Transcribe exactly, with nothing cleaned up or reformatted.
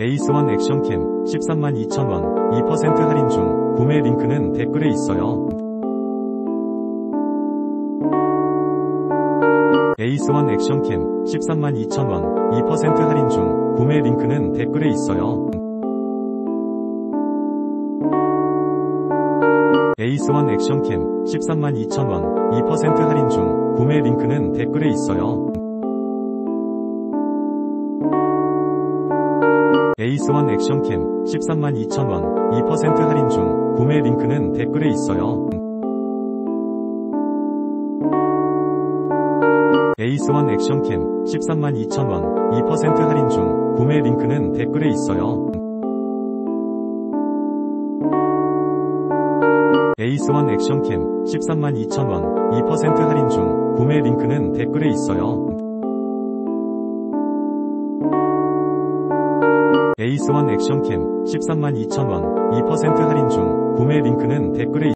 에이스원 액션캠 십삼만 이천 원 이 퍼센트 할인 중. 구매 링크는 댓글에 있어요. 에이스원 액션캠 십삼만 이천 원 이 퍼센트 할인 중. 구매 링크는 댓글에 있어요. 에이스원 액션캠 십삼만 이천 원 이 퍼센트 할인 중. 구매 링크는 댓글에 있어요. 에이스원 액션캠 십삼만 이천 원 이 퍼센트 할인 중. 구매 링크는 댓글에 있어요. 에이스원 액션캠 십삼만 이천 원 이 퍼센트 할인 중. 구매 링크는 댓글에 있어요. 에이스원 액션캠 십삼만 이천 원 이 퍼센트 할인 중. 구매 링크는 댓글에 있어요. 에이스원 액션캠 십삼만 이천 원 이 퍼센트 할인 중. 구매 링크는 댓글에